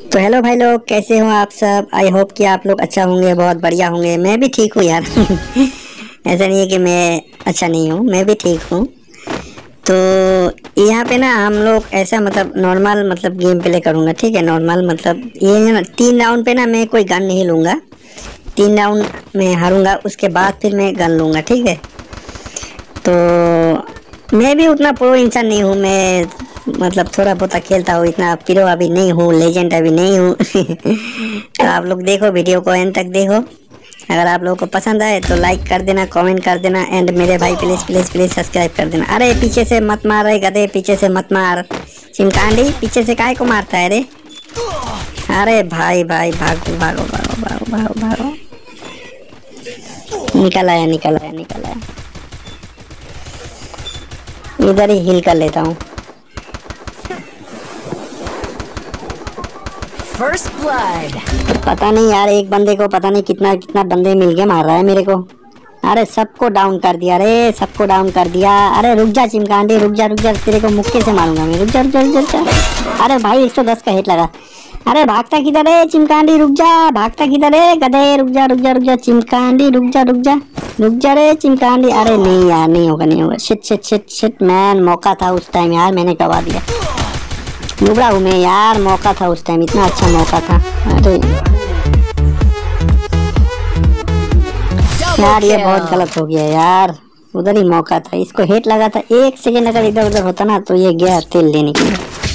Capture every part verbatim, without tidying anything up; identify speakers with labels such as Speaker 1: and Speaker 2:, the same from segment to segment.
Speaker 1: तो हेलो भाई लोग, कैसे हो आप सब। आई होप कि आप लोग अच्छा होंगे, बहुत बढ़िया होंगे। मैं भी ठीक हूँ यार। ऐसा नहीं है कि मैं अच्छा नहीं हूँ, मैं भी ठीक हूँ। तो यहाँ पे ना हम लोग ऐसा मतलब नॉर्मल मतलब गेम प्ले करूँगा, ठीक है। नॉर्मल मतलब ये है ना, तीन राउंड पे ना मैं कोई गन नहीं लूँगा। तीन राउंड में हारूंगा, उसके बाद फिर मैं गन लूँगा, ठीक है। तो मैं भी उतना प्रो इंसान नहीं हूँ, मैं मतलब थोड़ा बहुत खेलता हूँ, इतना प्रो अभी नहीं हूँ, लेजेंड अभी नहीं हूँ। तो आप लोग देखो, वीडियो को एंड तक देखो। अगर आप लोगों को पसंद आए तो लाइक कर देना, कमेंट कर देना, एंड मेरे भाई प्लीज प्लीज प्लीज सब्सक्राइब कर देना। अरे पीछे से मत मार रहे गधे, पीछे से मत मार। चिमकांडी पीछे से काहे को मारता है रे। अरे भाई भाई भागो भागो भागो भागो भागो भागो। निकल आया निकल आया निकल आया। इधर ही हील कर लेता हूँ।
Speaker 2: First blood.
Speaker 1: पता नहीं यार, एक बंदे को पता नहीं कितना कितना बंदे मिल के मार रहा है मेरे को। अरे सबको डाउन कर दिया रे, सबको डाउन कर दिया। अरे रुक जा चिमकांडी, रुक जा रुक जा, तेरे को मुक्के से मारूंगा मैं। रुक जा रुक जा रुक जा। अरे भाई एक सौ दस का हिट लगा। अरे भागता किधर है चिमकांडी, रुक जा। भागता किधर है गधे, रुक जा रुक जा रुक जा चिमकांडी, रुक जा रुक जा रुक जा रे चिमकांडी। अरे नहीं यार, नहीं होगा नहीं होगा। Shit shit shit shit man, मौका था उस टाइम यार, मैंने गवा दिया। नुबड़ा हूँ मैं यार, मौका था उस टाइम, इतना अच्छा मौका था। अरे यार ये बहुत गलत हो गया यार, उधर ही मौका था, इसको हेट लगा था। एक सेकेंड अगर इधर उधर होता ना तो ये गया तेल लेने के लिए।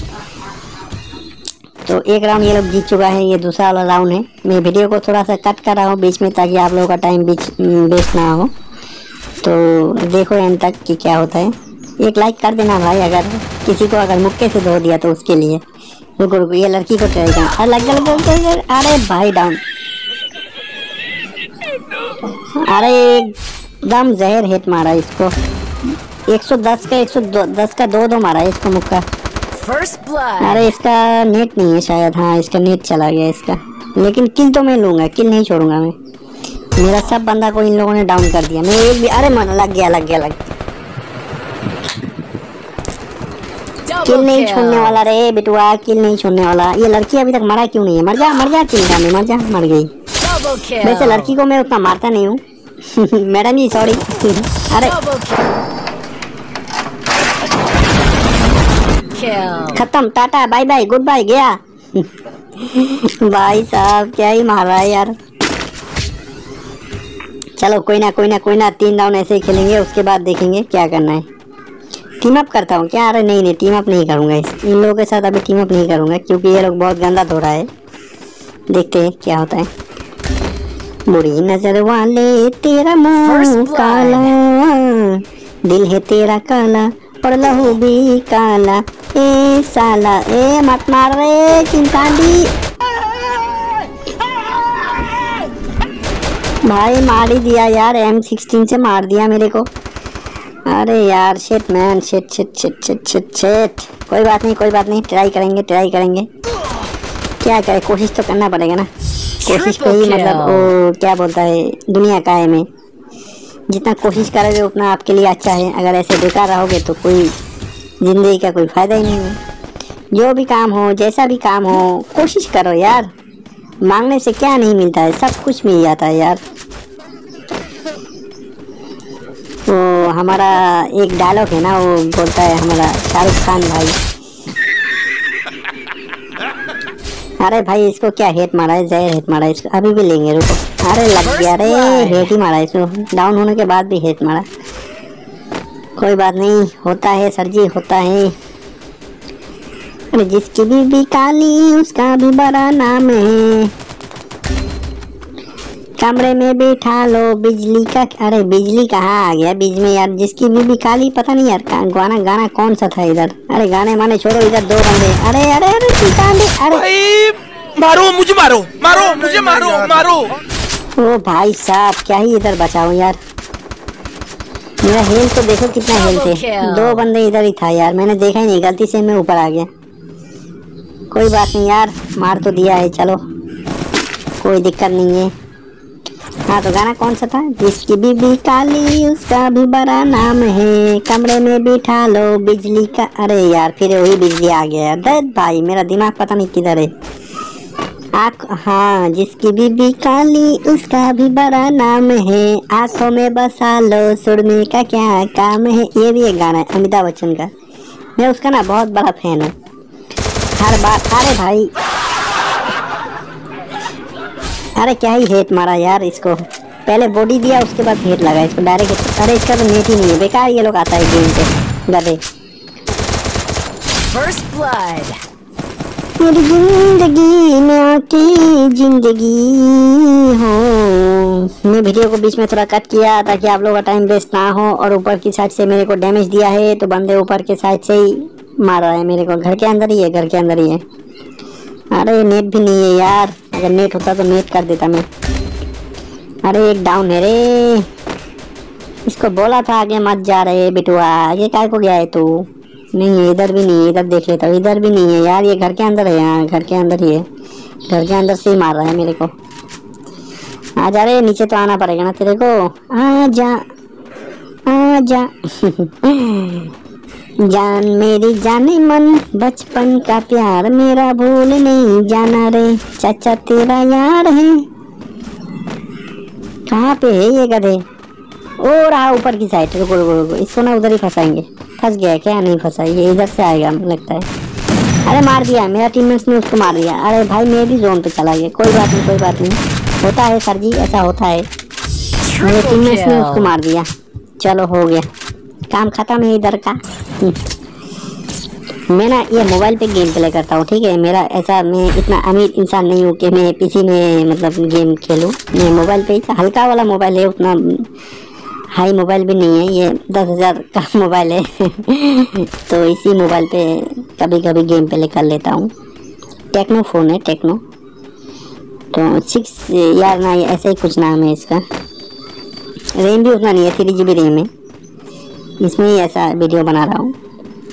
Speaker 1: तो एक राउंड ये लोग जीत चुका है, ये दूसरा वाला राउंड है। मैं वीडियो को थोड़ा सा कट कर रहा हूँ बीच में, ताकि आप लोगों का टाइम बीच वेस्ट ना हो। तो देखो एंड तक कि क्या होता है। एक लाइक कर देना भाई, अगर किसी को अगर मुक्के से धो दिया तो उसके लिए। रुको रुको, ये लड़की को ट्राई करना। अरे लग लग लग। अरे भाई डाउन। अरे एकदम जहर हिट मारा इसको। एक सौ दस का एक सौ दस का दो दो मारा इसको मुक्का। अरे इसका नेट नहीं है शायद, हाँ इसका नेट चला गया इसका। लेकिन किल तो मैं लूंगा, किल नहीं छोड़ूंगा मैं। मेरा सब बंदा को इन लोगों ने डाउन कर दिया। मैं एक भी, अरे मन लग गया लग गया लग गया। किल नहीं छोड़ने वाला रे बिटुआ, किल नहीं छोड़ने वाला। ये लड़की अभी तक मरा क्यों नहीं है। मर जा मर जा चिंता नहीं, मर जा, मर गई। वैसे लड़की को मैं उतना मारता नहीं हूँ। Madam ji sorry. अरे खत्म, tata bye bye goodbye, गया। भाई साहब क्या ही मार रहा है यार। चलो कोई ना कोई ना कोई ना, तीन राउंड ऐसे ही खेलेंगे, उसके बाद देखेंगे क्या करना है। टीम अप करता हूँ क्या। अरे नहीं नहीं, टीम अप नहीं करूँगा, इन लोगों के साथ अभी टीम अप नहीं करूँगा, क्योंकि ये लोग बहुत गंदा धो रहा है। देखते हैं क्या होता है। बुरी नजर वाले तेरा मुंह काला, दिल है तेरा काला और लहू भी काला। ए साला ए मत मार रे चिंतांडी। भाई मार ही दिया यार, एम सिक्सटीन से मार दिया मेरे को। अरे यार shit man, shit shit shit shit shit shit. कोई बात नहीं कोई बात नहीं, ट्राई करेंगे ट्राई करेंगे। क्या करें, कोशिश तो करना पड़ेगा ना। कोशिश पे ही मतलब वो क्या बोलता है, दुनिया का है। मैं जितना कोशिश करोगे उतना आपके लिए अच्छा है। अगर ऐसे बेकार रहोगे तो कोई जिंदगी का कोई फायदा ही नहीं है। जो भी काम हो, जैसा भी काम हो, कोशिश करो यार। मांगने से क्या नहीं मिलता है, सब कुछ मिल जाता है यार। वो हमारा एक डायलॉग है ना, वो बोलता है हमारा शाहरुख खान भाई। अरे भाई इसको क्या हेट मारा है, जहर हेट मारा है इसको। अभी भी लेंगे, रुको। अरे लग गया रे, हेट ही मारा इसको। डाउन होने के बाद भी हेट मारा। कोई बात नहीं, होता है सर जी, होता है। अरे जिसकी बीबी काली उसका भी बड़ा नाम है। कमरे में बैठा लो बिजली का। अरे बिजली कहाँ आ गया बीच में यार। जिसकी बीबी काली, पता नहीं यार गाना गाना कौन सा था इधर। अरे गाने माने छोड़ो, इधर दो बंदे। अरे अरे अरे चिंतांडी, अरे
Speaker 3: मारो मुझे, मारो मारो मुझे, मारो मारो।
Speaker 1: ओ भाई साहब क्या ही इधर बचाओ यार। मेरा हेल्थ तो देखो कितना हेल्थ है। दो बंदे इधर ही था यार, मैंने देखा ही नहीं, गलती से मैं ऊपर आ गया। कोई बात नहीं यार, मार तो दिया है, चलो कोई दिक्कत नहीं है। हाँ तो गाना कौन सा था। जिसकी बीबी काली उसका भी बड़ा नाम है, कमरे में बिठा लो बिजली का। अरे यार फिर वही बिजली आ गया यार। दर्द भाई, मेरा दिमाग पता नहीं किधर है। आँख, हाँ, जिसकी बीबी काली उसका भी बड़ा नाम है, आंखों में बसा लो सुरमे का क्या काम है। ये भी एक गाना है अमिताभ बच्चन का, मैं उसका ना बहुत बड़ा फैन हूँ। हर बार, अरे भाई, अरे क्या ही हेट मारा यार इसको, पहले बॉडी दिया उसके बाद हेट लगा इसको डायरेक्ट। अरे इसका तो नेट ही नहीं है, बेकार ये लोग आता है गेम पे गधे।
Speaker 2: First blood.
Speaker 1: मेरी जिंदगी में आके जिंदगी हो। मैं वीडियो को बीच में थोड़ा कट किया ताकि आप लोगों का टाइम वेस्ट ना हो। और ऊपर की साइड से मेरे को डैमेज दिया है तो बंदे ऊपर के साइड से ही मार रहा है मेरे को। घर के अंदर ही है, घर के अंदर ही है। अरे नेट भी नहीं है यार, अगर नेट होता तो नेट कर देता मैं। अरे एक डाउन है रे, इसको बोला था आगे मत जा रहे बिटुआ, आगे काय को गया है तू? नहीं है, इधर भी नहीं है, इधर देख लेता हूँ, इधर भी नहीं है यार, ये घर के अंदर है यार, घर के अंदर ही है, घर के अंदर से ही मार रहा है मेरे को। आ जा रे, नीचे तो आना पड़ेगा ना तेरे को, आ जा आ जा जान मेरी जाने मन, बचपन का प्यार मेरा भूल नहीं जाना रे, चाचा तेरा यार है। कहाँ पे है ये गधे? ओ रहा ऊपर की साइड, रुको रुको रुको, इसको ना उधर ही फंसाएंगे। फंस गया क्या? नहीं फंसा, ये इधर से आएगा लगता है। अरे मार दिया मेरा टीममेट्स ने, उसको मार दिया। अरे भाई मैं भी जोन पे चला गया, कोई बात नहीं कोई बात नहीं, होता है सर जी, ऐसा होता है। मेरे टीममेट्स ने उसको मार दिया, चलो हो गया, काम खत्म है इधर का। मैं ना ये मोबाइल पे गेम प्ले करता हूँ, ठीक है, मेरा ऐसा, मैं इतना अमीर इंसान नहीं हूँ कि मैं पीसी में मतलब गेम खेलूँ। मैं मोबाइल पे, हल्का वाला मोबाइल है, उतना हाई मोबाइल भी नहीं है, ये दस हज़ार का मोबाइल है तो इसी मोबाइल पे कभी कभी गेम प्ले कर लेता हूँ। टेक्नो फ़ोन है, टेक्नो, तो सिक्स यार ना ऐसे ही कुछ नाम है इसका। रैम भी उतना नहीं है, थ्री जी बी रैम है, इसमें ही ऐसा वीडियो बना रहा हूँ।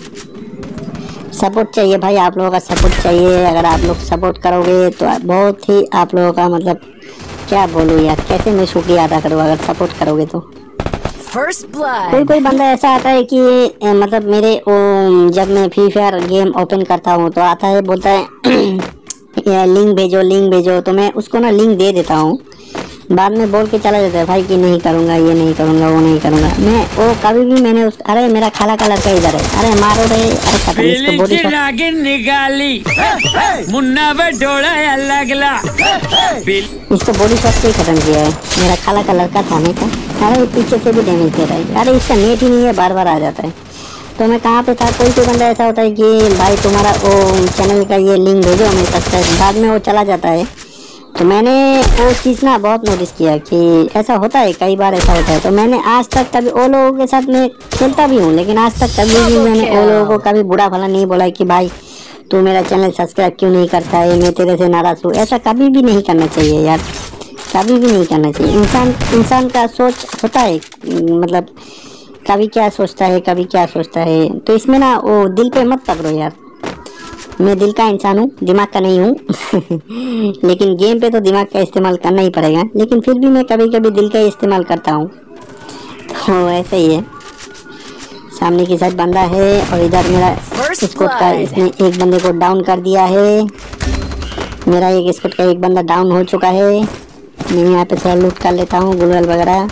Speaker 1: सपोर्ट चाहिए भाई, आप लोगों का सपोर्ट चाहिए। अगर आप लोग सपोर्ट करोगे तो बहुत ही आप लोगों का, मतलब क्या बोलूँ यार, कैसे मैं शुक्रिया अदा करूँ अगर सपोर्ट करोगे तो।
Speaker 2: First blood.
Speaker 1: कोई कोई बंदा ऐसा आता है कि ए, मतलब मेरे ओ, जब मैं फ्री फायर गेम ओपन करता हूँ तो आता है, बोलता है लिंक भेजो लिंक भेजो, तो मैं उसको ना लिंक दे देता हूँ, बाद में बोल के चला जाता है भाई कि नहीं करूँगा, ये नहीं करूँगा, वो नहीं करूँगा। मैं वो कभी भी मैंने उस, अरे मेरा खाला का लड़का इधर है, अरे मारो रे, अरे खत्म, इसको बॉडी शॉट
Speaker 3: निकाली मुन्ना बटोला लगला,
Speaker 1: इसको बॉडी शॉट से ही खत्म किया है। मेरा खाला का लड़का था नहीं था। अरे पीछे से भी डैमेज दे रहा है, अरे इसका नेट ही नहीं है, बार बार आ जाता है। तो मैं कहाँ पे था, कोई कोई बंदा ऐसा होता है कि भाई तुम्हारा वो चैनल का ये लिंक भेजो हमें सब्सक्राइब, बाद में वो चला जाता है। तो मैंने वो चीज़ ना बहुत नोटिस किया कि ऐसा होता है, कई बार ऐसा होता है। तो मैंने आज तक कभी वो लोगों के साथ मैं खेलता भी हूँ, लेकिन आज तक कभी भी मैंने वो लोगों को कभी बुरा भला नहीं बोला कि भाई तू मेरा चैनल सब्सक्राइब क्यों नहीं करता है, मैं तेरे से नाराज़ हूँ। ऐसा कभी भी नहीं करना चाहिए यार, कभी भी नहीं करना चाहिए। इंसान इंसान का सोच होता है, मतलब कभी क्या सोचता है कभी क्या सोचता है, तो इसमें ना वो दिल पे मत पकड़ो यार। मैं दिल का इंसान हूँ, दिमाग का नहीं हूँ लेकिन गेम पे तो दिमाग का इस्तेमाल करना ही पड़ेगा, लेकिन फिर भी मैं कभी कभी दिल का इस्तेमाल करता हूँ। तो ऐसे ही है, सामने की साइड बंदा है और इधर मेरा स्क्वाड का, इसने एक बंदे को डाउन कर दिया है। मेरा एक स्क्वाड का एक बंदा डाउन हो चुका है। मैं यहाँ पे थोड़ा लूट कर लेता हूँ, गुलवल वगैरह।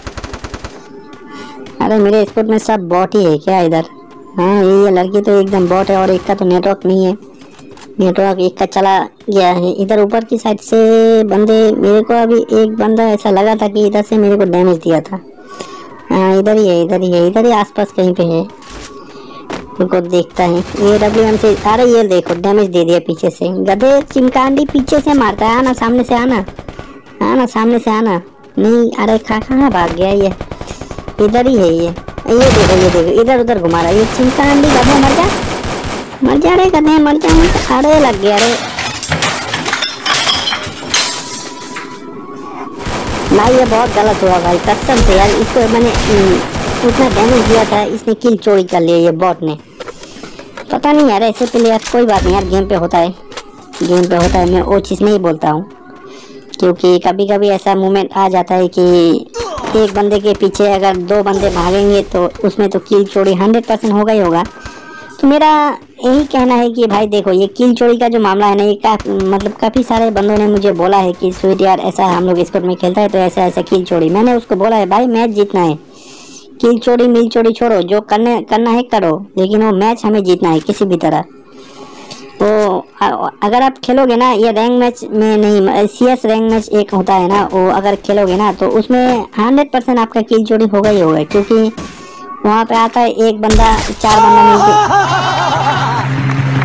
Speaker 1: अरे मेरे स्क्वाड में सब बॉट ही है क्या इधर? हाँ ये ये लड़की तो एकदम बॉट है, और एक का तो नेटवर्क नहीं है, नेटवर्क एक का चला गया है। इधर ऊपर की साइड से बंदे, मेरे को अभी एक बंदा ऐसा लगा था कि इधर से मेरे को डैमेज दिया था। हाँ इधर ही है, इधर ही है, इधर ही आसपास कहीं पे है, उनको देखता है। ये डब्ल्यू एम से, अरे ये देखो डैमेज दे दिया पीछे से। गधे चिमकांडी पीछे से मारता है, आना सामने से, आना आना सामने से आना। नहीं अरे खा कहाँ भाग गया ये, इधर ही है ये। ये देखो ये देखो इधर उधर घुमा रहा है ये चिमकांडी। गधे मर जा मर जा रे, गधे मर जा। अरे लग गया रे भाई, ये बहुत गलत हुआ भाई कसम से यार। इसको मैंने उतना डैमेज दिया था, इसने किल चोरी कर लिया ये बॉट ने। पता नहीं यार ऐसे प्लेयर, कोई बात नहीं यार, गेम पे होता है, गेम पे होता है। मैं वो चीज़ नहीं बोलता हूँ, क्योंकि कभी कभी ऐसा मोमेंट आ जाता है कि एक बंदे के पीछे अगर दो बंदे भागेंगे तो उसमें तो किल चोरी हंड्रेड परसेंट होगा ही होगा। तो मेरा यही कहना है कि भाई देखो ये किल चोरी का जो मामला है ना, ये का, मतलब काफ़ी सारे बंदों ने मुझे बोला है कि स्वीट यार ऐसा हम लोग स्क्वाड में खेलता है तो ऐसा ऐसा किल चोरी। मैंने उसको बोला है भाई मैच जीतना है, किल चोरी मिल चोरी छोड़ो, जो करने करना है करो, लेकिन वो मैच हमें जीतना है किसी भी तरह। तो अगर आप खेलोगे ना ये रैंक मैच में नहीं, सी एस रैंक मैच एक होता है ना, वो अगर खेलोगे ना तो उसमें हंड्रेड परसेंट आपका किल चोरी होगा ही होगा, क्योंकि वहाँ पे आता है एक बंदा चार बंदा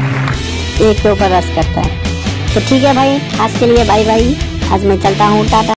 Speaker 1: मिलकर एक के ऊपर रश करता है। तो ठीक है भाई, आज के लिए बाय बाय, आज मैं चलता हूँ, टाटा।